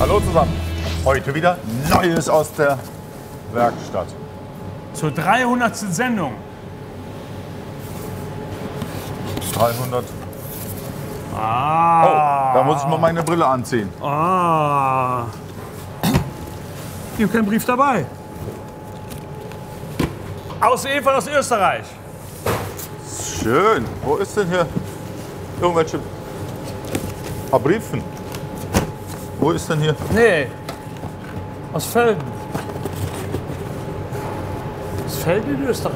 Hallo zusammen. Heute wieder Neues aus der Werkstatt. Zur 300. Sendung. 300. Ah. Oh, da muss ich mal meine Brille anziehen. Ah. Ich habe keinen Brief dabei. Aus Eva aus Österreich. Schön. Wo ist denn hier irgendwelche Briefen? Wo ist denn hier? Nee. Aus Velden. Aus Velden in Österreich.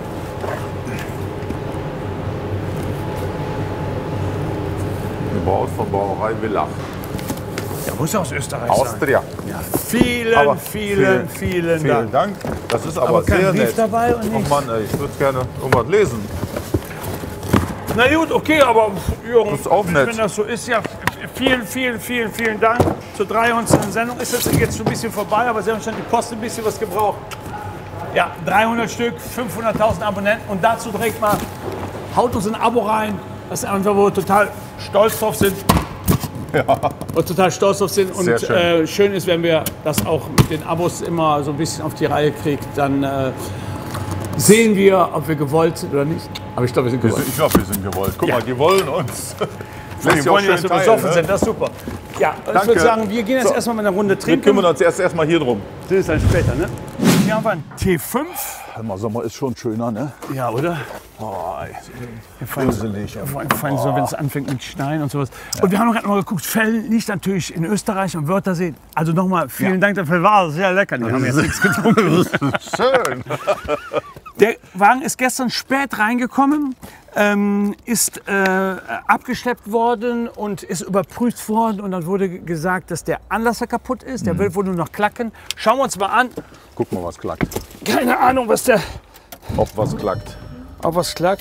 Gebaut von Brauerei Villach. Ja, muss ja aus Österreich Austria. sein. Ja, vielen Vielen Dank. Dank. Das ist aber kein sehr Brief nett. dabei und Oh nichts. Mann, ey, ich würde gerne irgendwas lesen. Na gut, okay, aber Jürgen, Das ist auch nett. wenn das so ist, ja, vielen Dank. Zur 300. Sendung ist das jetzt schon ein bisschen vorbei, aber Sie haben schon die Post ein bisschen was gebraucht. Ja, 300 Stück, 500.000 Abonnenten und dazu direkt mal, haut uns ein Abo rein, dass wir einfach wo wir total stolz drauf sind. Ja. Und total stolz drauf sind. Und Sehr schön. schön ist, wenn wir das auch mit den Abos immer so ein bisschen auf die Reihe kriegen, dann sehen wir, ob wir gewollt sind oder nicht. Aber ich glaube, wir sind gewollt. Ich glaube, wir sind gewollt. Guck mal, die wollen uns. Die wollen ja, dass wir besoffen sind, das ist super. Ja, ich Danke. würde sagen, wir gehen jetzt erstmal mal eine Runde Wir trinken. kümmern uns erstmal hier drum. Das ist dann später, ne? Hier haben wir einen T5. Sommer ist schon schöner, ne? Ja, oder? Oh, Vor allem so, wenn es anfängt mit Schneien und sowas. Und wir haben noch gerade mal geguckt, Velden liegt natürlich in Österreich am Wörthersee. Also nochmal vielen Dank dafür, war sehr lecker. Wir haben jetzt nichts getrunken. Schön. Der Wagen ist gestern spät reingekommen, ist abgeschleppt worden und ist überprüft worden. Und dann wurde gesagt, dass der Anlasser kaputt ist. Der will wohl nur noch klacken. Schauen wir uns mal an. Guck mal, was klackt. Keine Ahnung, was der... Ob was klackt. Ob was klackt.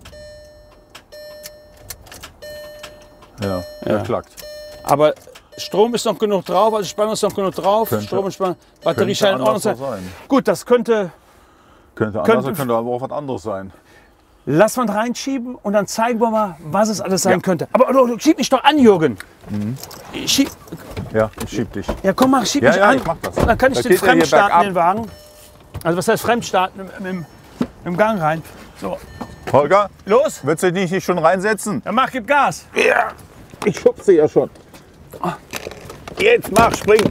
Ja, der klackt. Aber Strom ist noch genug drauf, also Spannung ist noch genug drauf. Könnte- Strom und Spannung, Batterie scheint in Ordnung Anlasser zu sein. sein. Gut, das könnte... Könnte anders, könnte aber auch was anderes sein. Lass mal reinschieben und dann zeigen wir mal, was es alles sein Ja. könnte. Aber schieb mich doch an, Jürgen. Schieb, Ja, ich schieb dich. ja, komm, schieb Ja, mich ja, an. ich mach das. Dann kann ich Da den geht er hier Fremdstarten, bergab. den Wagen. Also was heißt Fremdstarten? Im Gang rein. So, Holger, los. willst du dich nicht schon reinsetzen? Dann mach, gib Gas. Ja, ich schubse ja schon. Jetzt mach, spring.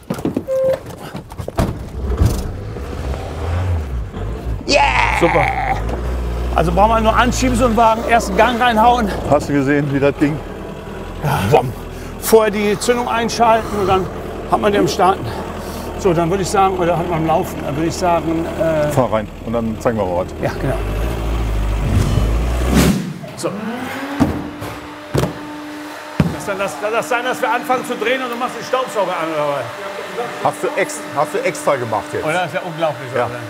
Super. Also brauchen wir nur anschieben, so einen Wagen, ersten Gang reinhauen, Hast du gesehen, wie das ging? vorher die Zündung einschalten und dann hat man den am Starten. So, dann würde ich sagen, oder hat man am Laufen, dann würde ich sagen, Fahr rein und dann zeigen wir mal was. ja, genau. So. Das sein, dass wir anfangen zu drehen und du machst den Staubsauger an, oder was? Hast du extra gemacht jetzt? Oder? Das ist ja unglaublich. Ja. Oder?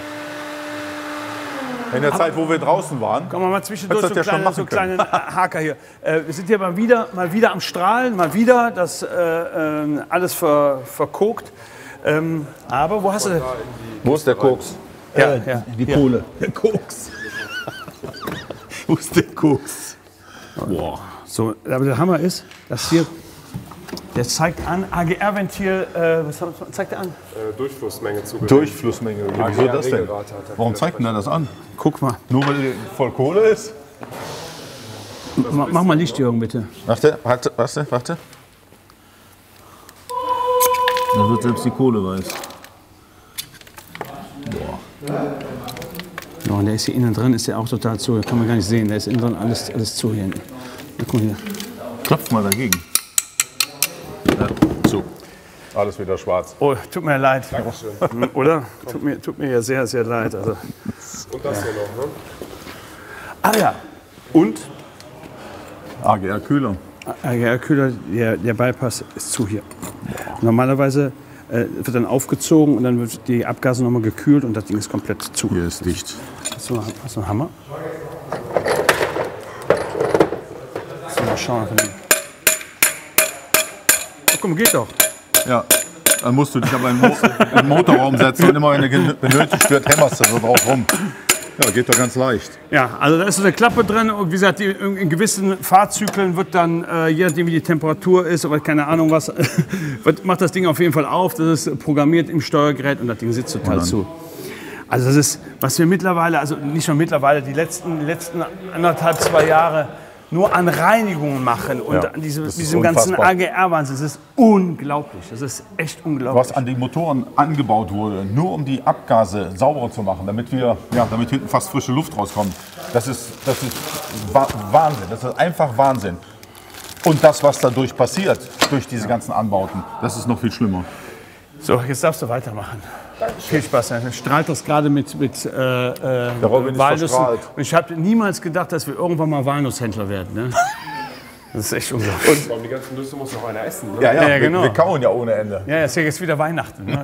In der Zeit, wo wir draußen waren. Kommen wir mal zwischendurch so Hättest du das ja schon kleinen machen Haker hier. Wir sind hier mal wieder am Strahlen, mal wieder, das alles verkokt. Aber wo hast du... Wo ist der Koks? Ja. Die Kohle. Der Koks. Wo ist der Koks? Boah. So, aber der Hammer ist, dass hier, der zeigt an, AGR-Ventil, was zeigt der an? Durchflussmenge zugelassen. Durchflussmenge. Wieso das denn? Warum zeigt denn er das an? Guck mal. Nur weil die voll Kohle ist? Mach mal Licht, Jürgen, bitte. Warte. Dann wird selbst die Kohle weiß. Ja, und der ist hier innen drin, ist der auch total zu. Kann man gar nicht sehen. Der ist innen drin alles zu hier hinten. Ja, guck mal hier. Klopf mal dagegen. Ja, so. Alles wieder schwarz. Oh, tut mir leid. Dankeschön. Oder? Tut mir ja sehr, sehr leid. Also. Und das hier noch, ne? Ah ja. Und? AGR-Kühler. AGR-Kühler, der Bypass ist zu hier. Normalerweise wird dann aufgezogen und dann wird die Abgase nochmal gekühlt und das Ding ist komplett zu. Hier ist dicht. Hast du einen Hammer? So, mal schauen. Oh, guck mal, geht doch. Ja. Dann musst du dich aber in den Motorraum setzen und immer, wenn du benötigt wird, hämmerst du so drauf rum. Ja, geht doch ganz leicht. Ja, also da ist so eine Klappe drin und wie gesagt, in gewissen Fahrzyklen wird dann, je nachdem wie die Temperatur ist oder keine Ahnung was, macht das Ding auf jeden Fall auf. Das ist programmiert im Steuergerät und das Ding sitzt total zu. Also das ist, was wir mittlerweile, also nicht nur mittlerweile, die letzten 1,5, 2 Jahre nur an Reinigungen machen und Ja, an diesem das ist ganzen unfassbar. AGR-Wahnsinn. Das ist unglaublich. Das ist echt unglaublich. Was an die Motoren angebaut wurde, nur um die Abgase sauberer zu machen, damit hinten fast frische Luft rauskommt. Das ist Wahnsinn. Das ist einfach Wahnsinn. Und das, was dadurch passiert, durch diese ganzen Anbauten, das ist noch viel schlimmer. So, jetzt darfst du weitermachen. Viel Spaß. Dann strahlt das gerade mit Robin ist Walnüssen. verstrahlt. Und ich habe niemals gedacht, dass wir irgendwann mal Walnusshändler werden. Ne? Das ist echt unglaublich. Und die ganzen Nüsse muss noch einer essen. Ne? Ja, genau. Wir kauen ja ohne Ende. Ja, ist ja jetzt wieder Weihnachten. Ne?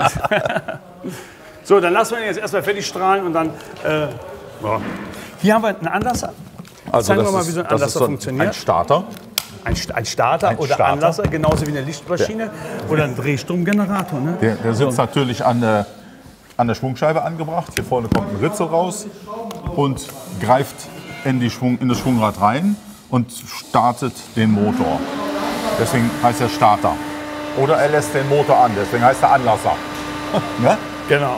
So, dann lassen wir ihn jetzt erstmal fertig strahlen und dann. Hier haben wir einen Anlasser. Zeigen wir mal, wie so ein Anlasser funktioniert. Ein Starter. Ein Starter oder Starter. Anlasser, genauso wie eine Lichtmaschine oder ein Drehstromgenerator. Ne? Der sitzt natürlich an der Schwungscheibe angebracht. Hier vorne kommt ein Ritzel raus und greift in das Schwungrad rein und startet den Motor. Deswegen heißt er Starter. Oder er lässt den Motor an, deswegen heißt er Anlasser. Ne? Genau.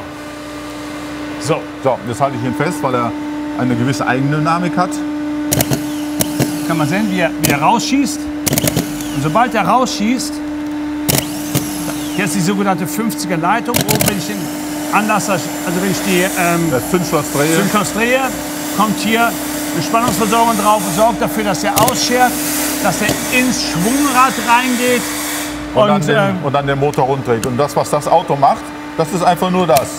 So, So, jetzt halte ich ihn fest, weil er eine gewisse Eigendynamik hat. kann man sehen, wie er rausschießt. Und sobald er rausschießt, hier ist die sogenannte 50er Leitung. Oben, wenn ich den Anlasser, also wenn ich die Das Zündschloss drehe. Zündschloss drehe, kommt hier eine Spannungsversorgung drauf und sorgt dafür, dass er ausschert, dass er ins Schwungrad reingeht. Und dann den Motor runddreht. Und das, was das Auto macht, das ist einfach nur das.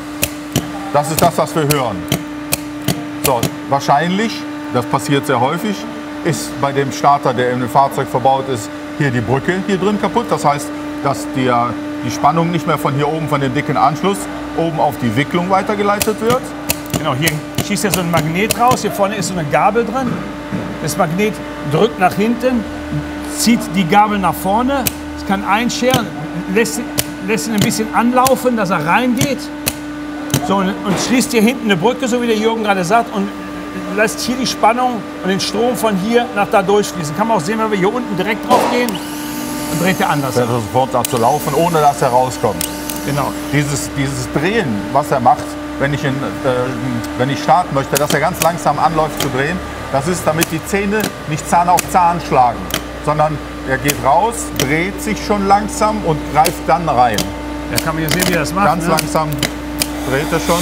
Das ist das, was wir hören. So, wahrscheinlich, das passiert sehr häufig, ist bei dem Starter, der in dem Fahrzeug verbaut ist, hier die Brücke hier drin kaputt. Das heißt, dass die Spannung nicht mehr von hier oben, von dem dicken Anschluss, oben auf die Wicklung weitergeleitet wird. Genau, hier schießt ja so ein Magnet raus. Hier vorne ist so eine Gabel drin. Das Magnet drückt nach hinten, zieht die Gabel nach vorne. Es kann einscheren, lässt ihn ein bisschen anlaufen, dass er reingeht. So, und schließt hier hinten eine Brücke, so wie der Jürgen gerade sagt, und lässt hier die Spannung und den Strom von hier nach da durchfließen. Kann man auch sehen, wenn wir hier unten direkt drauf gehen, dann dreht der anders. Fährt er sofort an zu laufen, ohne dass er rauskommt. Genau. Dieses Drehen, was er macht, wenn ich starten möchte, dass er ganz langsam anläuft zu drehen, das ist, damit die Zähne nicht Zahn auf Zahn schlagen, sondern er geht raus, dreht sich schon langsam und greift dann rein. Da kann man hier sehen, wie er das macht. Ganz ne? langsam dreht er schon.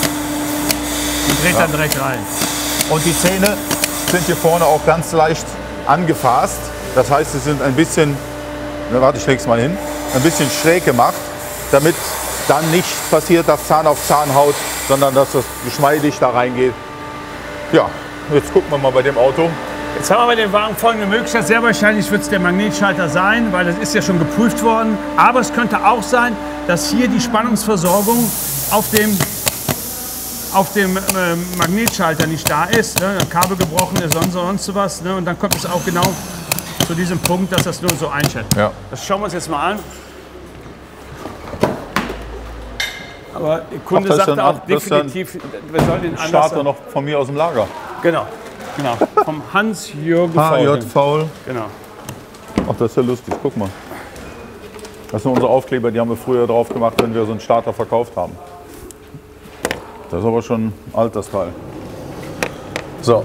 Und dreht dann direkt rein. Und die Zähne sind hier vorne auch ganz leicht angefasst. Das heißt, sie sind ein bisschen, warte, ich leg's mal hin, ein bisschen schräg gemacht, damit dann nicht passiert, dass Zahn auf Zahn haut, sondern dass das geschmeidig da reingeht. Ja, jetzt gucken wir mal bei dem Auto. Jetzt haben wir bei dem Wagen folgende Möglichkeit. Sehr wahrscheinlich wird es der Magnetschalter sein, weil das ist ja schon geprüft worden. Aber es könnte auch sein, dass hier die Spannungsversorgung auf dem Magnetschalter nicht da ist. Ne? Kabel gebrochen ist, sonst was. Ne? Und dann kommt es auch genau zu diesem Punkt, dass das nur so einschätzt. Ja. Das schauen wir uns jetzt mal an. Aber der Kunde Ach, das ist sagte ja ein- auch das ist ja ein definitiv, wir sollen den Starter Anlasser... noch von mir aus dem Lager. Genau. Vom Hans-Jürgen Faul. Faul. Genau. Ach, das ist ja lustig, guck mal. Das sind unsere Aufkleber, die haben wir früher drauf gemacht, wenn wir so einen Starter verkauft haben. Das ist aber schon alt, das Teil. So.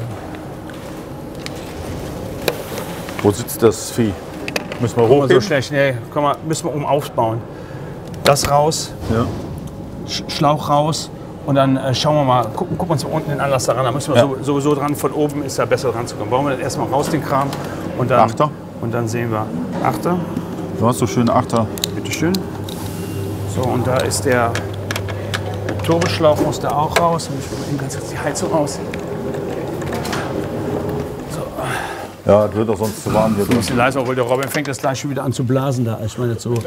Wo sitzt das Vieh? Müssen wir Guck mal, so hochheben? schlecht. Nee, komm mal, müssen wir oben aufbauen. Das raus, Ja. Schlauch raus und dann schauen wir mal, gucken uns mal unten den Anlasser ran. Da müssen wir Ja. sowieso dran, von oben ist da besser dran zu kommen. Bauen wir das erstmal raus, den Kram. Und dann, Achter. Und dann sehen wir. Achter, Du hast so schöne Achter. bitteschön. So, und da ist der Turboschlauch, muss da auch raus. Und ich will mal eben ganz kurz die Heizung aus. Ja, das wird doch sonst zu warm. Ein bisschen leiser, obwohl der Robin fängt das gleich schon wieder an zu blasen da. Ich meine jetzt so.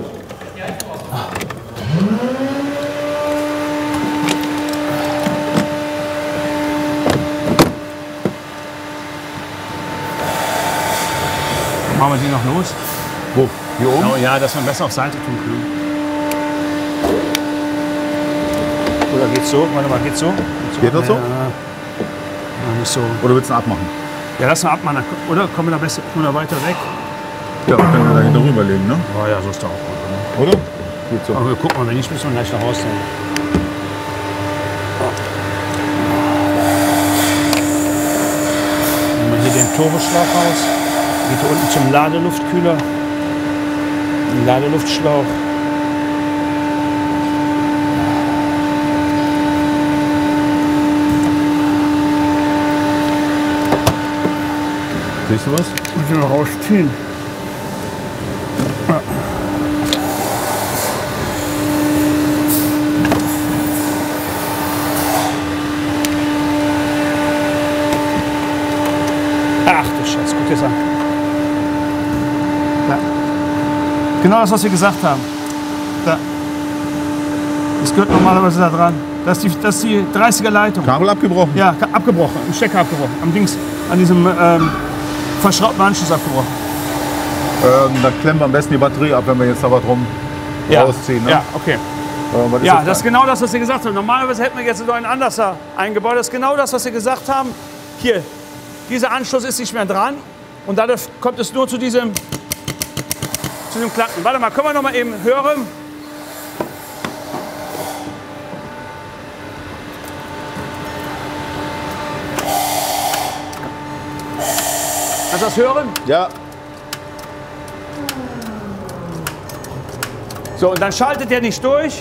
Machen wir die noch los? Wo? Hier oben? Oh, ja, dass wir besser auf Seite tun können. Oder geht's so? Warte mal, geht's so? Geht das so? Ja, nicht so. Oder willst du ihn abmachen? Ja, lass mal abmachen, oder? Kommen wir da besser, kommen wir da weiter weg? Ja, können wir da hinter rüberlegen, ne? Oh ja, so ist doch auch gut. Oder? Geht so. Aber guck mal, wenn nicht, müssen wir gleich nach Hause nehmen. Nehmen wir hier den Turboschlauch raus. Geht hier unten zum Ladeluftkühler. Ein Ladeluftschlauch. Siehst du was? Muss ich noch rausziehen. Ja. Ach du Scheiße, guck dir das an. Ja. Genau das, was wir gesagt haben. Da. Das gehört normalerweise da dran. Das ist die 30er Leitung. Kabel abgebrochen? Ja, abgebrochen. Ein Stecker abgebrochen. Am Dings, an diesem verschraubten Anschluss abgebrochen. Dann klemmen wir am besten die Batterie ab, wenn wir jetzt da was rum rausziehen. Ne? Ja, okay. Was ist Ja, das ist genau das, was Sie gesagt haben. Normalerweise hätten wir jetzt so einen anders eingebaut. Das ist genau das, was Sie gesagt haben. Hier, dieser Anschluss ist nicht mehr dran. Und dadurch kommt es nur zu diesem Klacken. Warte mal, können wir noch mal eben hören? Kannst du das hören? Ja. So, und dann schaltet der nicht durch.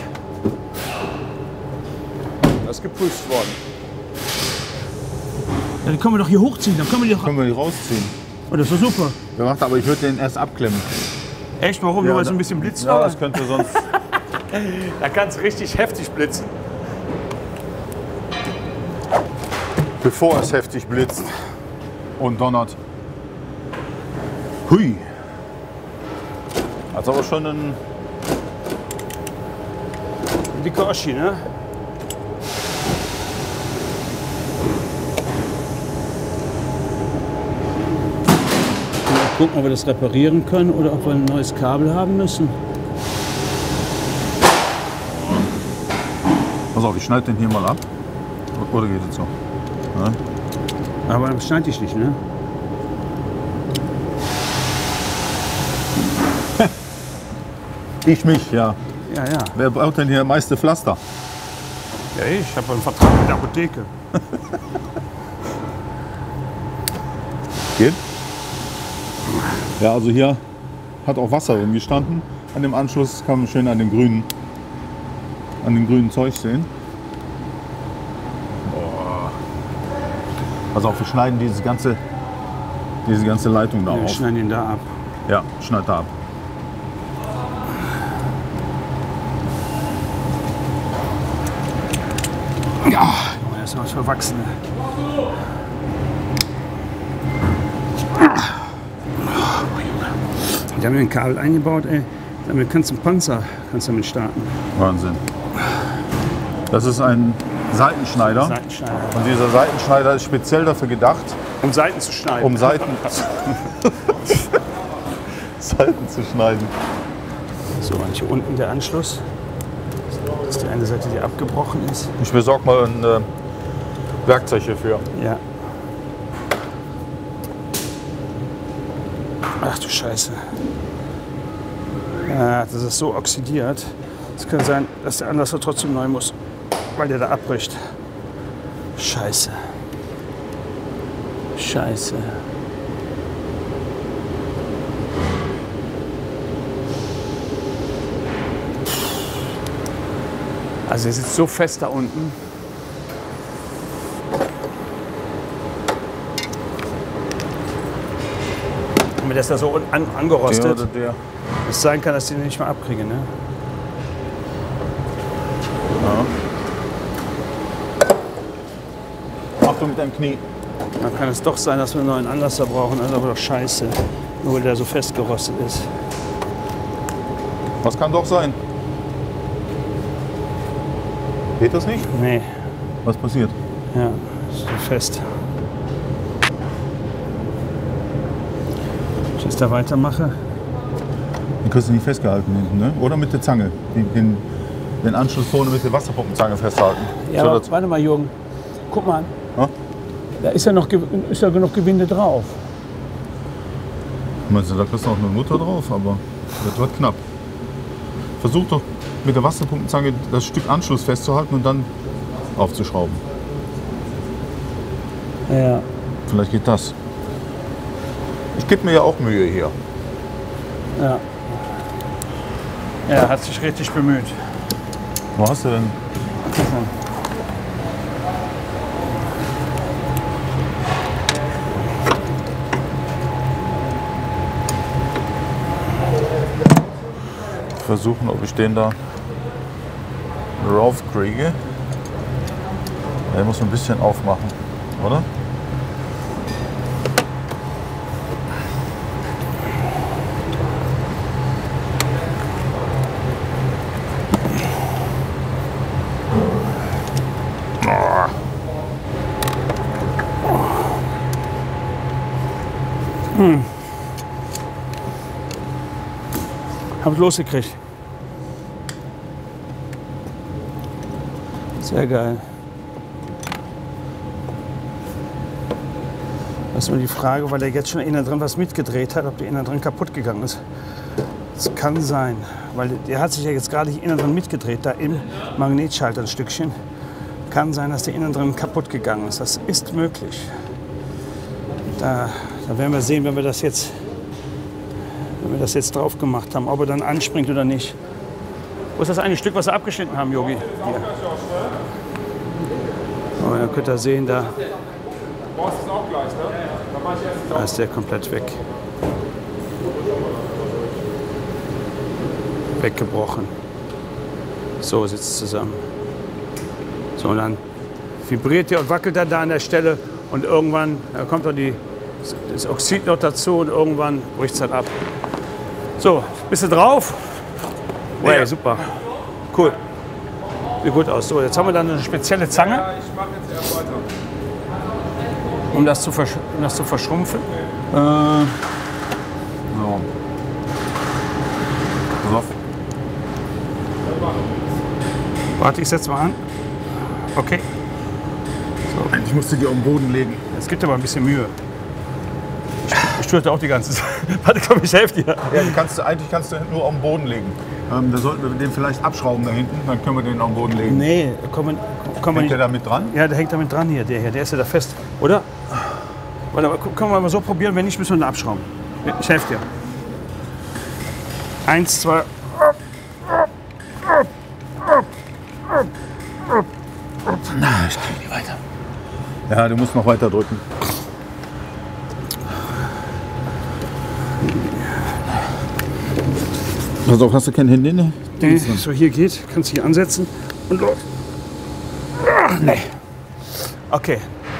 Das ist geprüft worden. Ja, dann können wir doch hier hochziehen. Dann können wir Können wir die rausziehen. Oh, das ist doch super. Gemacht, aber ich würde den erst abklemmen. Echt? Warum? Ja, Nur weil so ein bisschen Blitz Ja, war? das könnte sonst. Da kann es richtig heftig blitzen. Bevor es heftig blitzt und donnert. Hui. Hat aber schon ein. Dicke Oschi, ne? Gucken, ob wir das reparieren können oder ob wir ein neues Kabel haben müssen. Pass auf, ich schneide den hier mal ab. Oder geht es so? Ja. Aber dann schneide ich nicht, ne? Ich mich, ja. Ja, ja. Wer baut denn hier meiste Pflaster? Ja, ich habe einen Vertrag mit der Apotheke. Geht? Ja, also hier hat auch Wasser drin gestanden. An dem Anschluss kann man schön an dem grünen Zeug sehen. Boah. Pass auf, wir schneiden diese ganze Leitung da Wir auf. schneiden ihn da ab. Ja, schneid da ab. Ja, er ist noch verwachsen. Die haben ein Kabel eingebaut, ey. Damit kannst du einen Panzer damit starten. Wahnsinn. Das ist ein Seitenschneider. Seitenschneider. Und dieser Seitenschneider ist speziell dafür gedacht, Um Seiten zu schneiden. um Seiten zu schneiden. So, und hier unten der Anschluss. Das ist die eine Seite, die abgebrochen ist. Ich besorge mal ein Werkzeug hierfür. Ja. Ach du Scheiße. Ja, das ist so oxidiert. Es kann sein, dass der Anlasser trotzdem neu muss, weil der da abbricht. Scheiße. Scheiße. Also er sitzt so fest da unten. Und der ist da so angerostet. Der oder der. Es sein kann, dass ich den nicht mehr abkriege, ne? Achtung mit deinem Knie. Dann kann es doch sein, dass wir einen neuen Anlasser brauchen. Das ist aber doch scheiße. Nur weil der so festgerostet ist. Was kann doch sein? Geht das nicht? Nee, Was passiert? ja, ist so fest. Wenn ich jetzt da weitermache. Den kriegst du nicht festgehalten hinten, ne? Oder mit der Zange. Den Anschluss vorne mit der Wasserpumpenzange festhalten. Ja, So, aber das- warte mal, Jürgen. Guck mal an. Ja? Da ist ja noch genug Gewinde drauf. Meinst du, da kriegst du noch eine Mutter drauf, aber das wird knapp. Versuch doch mit der Wasserpumpenzange das Stück Anschluss festzuhalten und dann aufzuschrauben. Ja. Vielleicht geht das. Ich gebe mir ja auch Mühe hier. Ja. Er hat sich richtig bemüht. Wo hast du denn? Versuchen, ob ich den da rauf kriege. Der muss ein bisschen aufmachen, oder? Hab's losgekriegt. Sehr geil. Das ist nur die Frage, weil er jetzt schon innen drin was mitgedreht hat, ob der innen drin kaputt gegangen ist. Das kann sein, weil der hat sich ja jetzt gerade hier innen drin mitgedreht, da im Magnetschalter ein Stückchen. Kann sein, dass der innen drin kaputt gegangen ist. Das ist möglich. Da werden wir sehen, wenn wir das jetzt drauf gemacht haben, ob er dann anspringt oder nicht. Wo ist das eine Stück, was wir abgeschnitten haben, Yogi? Hier. Oh, dann könnt ihr sehen, da ist der komplett weg. Weggebrochen. So sitzt es zusammen. So, und dann vibriert der und wackelt er da an der Stelle und irgendwann da kommt dann das Oxid noch dazu und irgendwann bricht es dann ab. So, bist du drauf? Wow, ja. Super. Cool. Sieht gut aus. So, jetzt haben wir dann eine spezielle Zange. Ich mache jetzt erst weiter. Um das zu verschrumpfen. So. Pass auf. Warte, ich setze mal an. Okay. Ich musste die auf den Boden legen. Es gibt aber ein bisschen Mühe. Ich tue das auch die ganze Zeit. Warte, komm, ich helfe dir. Ja, eigentlich kannst du nur auf den Boden legen. Da sollten wir den vielleicht abschrauben da hinten, dann können wir den auf den Boden legen. Nee, komm Hängt nicht. der da mit dran? Ja, der hängt damit dran hier, der hier. Der ist ja da fest, oder? Warte, aber können wir mal so probieren, wenn nicht, müssen wir ihn abschrauben. Ich helfe dir. 1, 2. Na, ich kriege die weiter. Ja, du musst noch weiter drücken. Pass auf, hast du kein Handy? Ne? Nee, so hier geht, kannst du hier ansetzen und los. Ach, nee. Okay.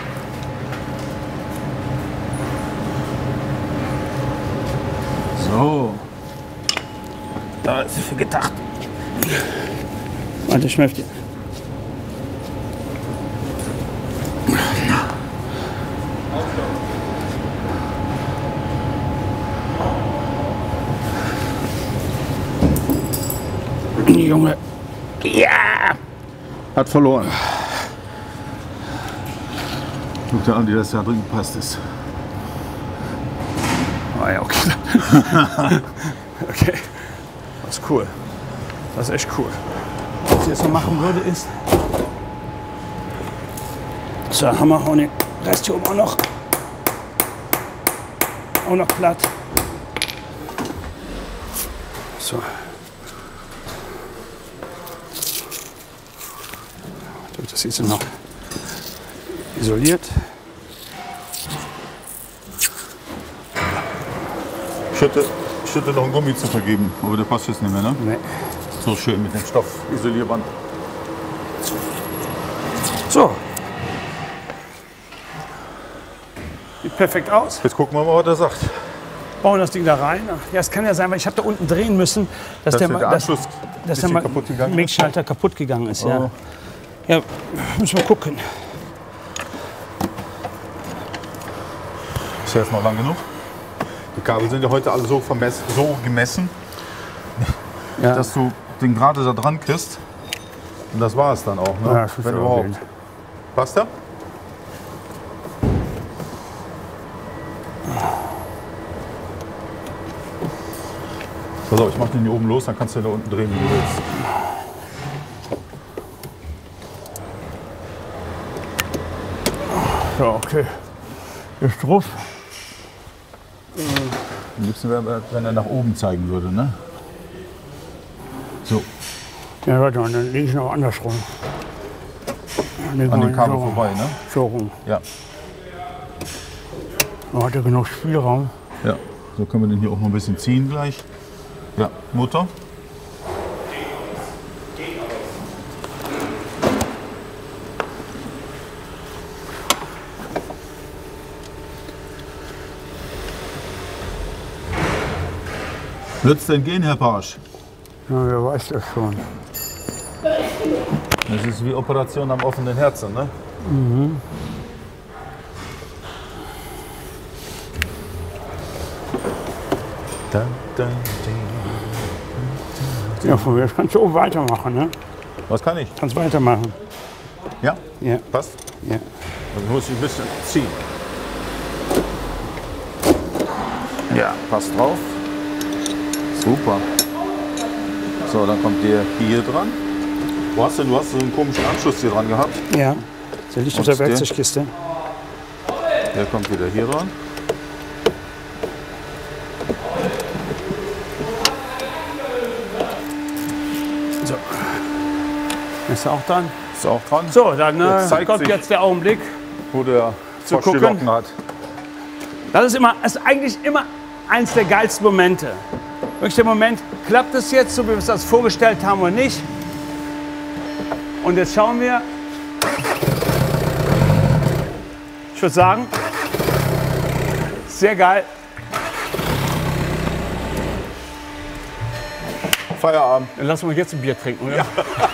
So. Da ist für gedacht. Warte, ich helfe dir. Junge. Ja! Hat verloren. Guck dir an, wie das da drin gepasst ist. Ah ja, okay. Okay. Das ist cool. Das ist echt cool. Was ich jetzt noch machen würde ist. So, haben wir auch den Rest hier oben auch noch platt. So. Das ist noch isoliert. Ich hätte noch einen Gummi zu vergeben, aber der passt jetzt nicht mehr, ne? Nee. So schön mit dem Stoffisolierband. So. Sieht perfekt aus. Jetzt gucken wir mal, was er sagt. Bauen das Ding da rein. Ja, es kann ja sein, weil ich habe da unten drehen müssen, dass der Anschluss dass der kaputt gegangen ist. Magnetschalter kaputt gegangen ist. Ja. Oh. Ja, müssen wir gucken. Ist ja jetzt noch lang genug. Die Kabel sind ja heute alle so gemessen, Ja. dass du den gerade da dran kriegst. Und das war es dann auch, ne? Ja, das ist Wenn ja überhaupt. okay. Passt der? Pass auf, ich mach den hier oben los, dann kannst du da unten drehen, wie du willst. Ja, okay. Ist drauf. Am liebsten wäre, wenn er nach oben zeigen würde, ne? So, Ja, warte mal, dann lege ich noch andersrum. an dem Kabel vorbei, ne? So rum. Ja. Da hat er genug Spielraum. Ja. So können wir den hier auch noch ein bisschen ziehen gleich. Ja, Motor. Wird es denn gehen, Herr Pasch? Ja, wer weiß das schon. Das ist wie Operation am offenen Herzen, ne? Ja, von mir aus kannst du auch weitermachen, ne? Was kann ich? Kannst weitermachen. Ja? Ja, Passt? ja. Dann muss ich ein bisschen ziehen. Ja, passt drauf. Super. So, dann kommt der hier dran. Wo hast du hast so einen komischen Anschluss hier dran gehabt. Ja, der liegt auf der Werkzeugkiste. Der kommt wieder hier dran. So. Ist er auch dran? Ist auch dran. So, dann Jetzt zeigt kommt sich, jetzt der Augenblick. wo der Zu Frosch die gucken. Locken hat. Das ist eigentlich immer eins der geilsten Momente. Wirklich der Moment, klappt es jetzt, so wie wir es das vorgestellt haben oder nicht? Und jetzt schauen wir. Ich würde sagen, sehr geil. Feierabend. Dann lassen wir jetzt ein Bier trinken, oder?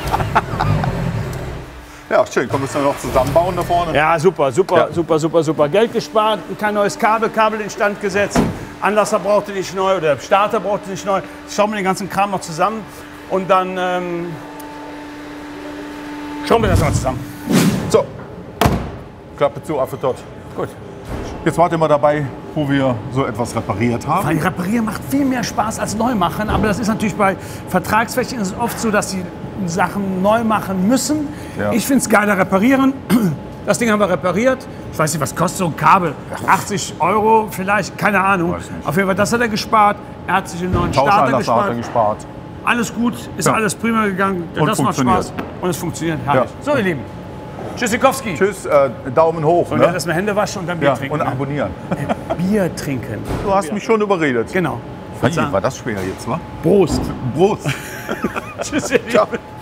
Ja, schön. Können wir es dann noch zusammenbauen da vorne? Ja, super, super, Ja. super, super, super. Geld gespart, kein neues Kabel instand gesetzt. Anlasser brauchte nicht neu oder Starter brauchte nicht neu. Schauen wir den ganzen Kram noch zusammen und dann schauen wir das mal zusammen. So. Klappe zu, Affe tot. Gut. Jetzt wart ihr mal dabei, wo wir so etwas repariert haben. Weil Reparieren macht viel mehr Spaß als neu machen, aber das ist natürlich bei Vertragsflächen ist es oft so, dass sie Sachen neu machen müssen. Ja. Ich finde es geiler reparieren. Das Ding haben wir repariert. Ich weiß nicht, was kostet so ein Kabel? 80 € vielleicht, keine Ahnung. Auf jeden Fall, das hat er gespart. Er hat sich einen neuen Starter Tauschanlasser hat er gespart. gespart. Alles gut, ist Ja. alles prima gegangen. Und Das macht funktioniert. Spaß. Und es funktioniert. Herrlich. Ja. So, ihr Lieben. Tschüssikowski. Tschüss, Daumen hoch. Und Ne? jetzt erstmal Hände waschen und dann Bier Ja, trinken. und abonnieren. Bier trinken. Du hast mich schon überredet. Genau. Wie, war das schwer jetzt, wa? Prost. Prost. Tschüss, ihr Lieben. Ciao.